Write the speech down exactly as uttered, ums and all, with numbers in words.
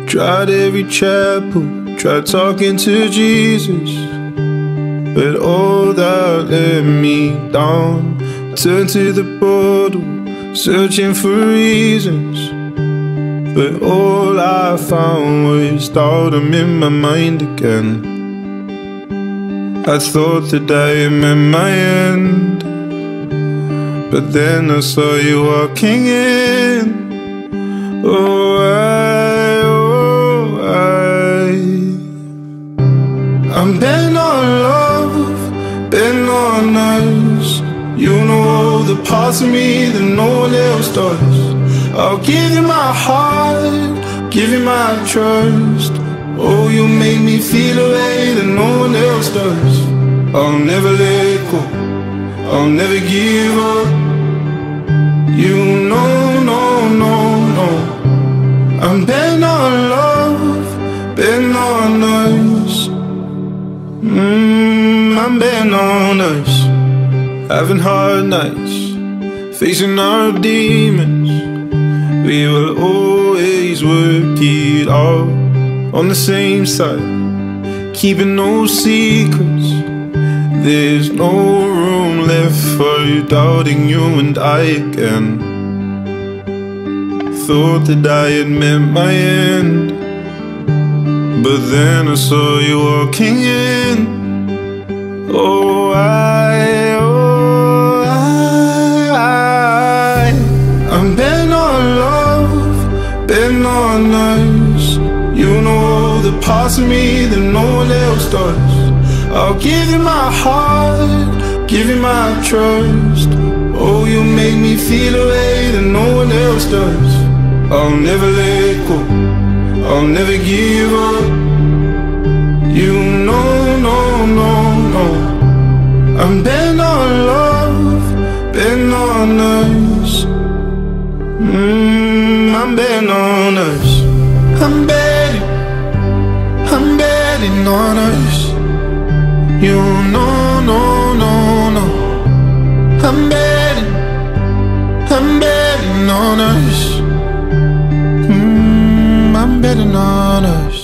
Tried every chapel, tried talking to Jesus, but all that let me down. Turned to the bottle, searching for reasons, but all I found was doubt. I'm in my mind again. I thought that I had met my end, but then I saw you walking in. Oh, I, oh, I I'm bent on love, bent on us. You know all the parts of me that no one else does. I'll give you my heart, give you my trust. Oh, you make me feel a way that no one else does. I'll never let go, I'll never give up. You know, no, no, no. I'm bent on love, bent on us. Mmm, I'm bent on us. Having hard nights, facing our demons. We will always work it out on the same side, keeping no secrets. There's no room left for doubting you and I again. Thought that I had met my end, but then I saw you walking in. Oh, I, oh, I, I'm bent on love, bent on us. You know all the parts of me that no one else does. I'll give you my heart, give you my trust. Oh, you make me feel a way that no one else does. I'll never let go, I'll never give up. You know, no, no, no. I'm bent on love, bent on us. Mmm, I'm bent on us. I'm betting, I'm betting on us. You know, no, no, no. I'm betting, I'm betting on us. Mm, I'm betting on us.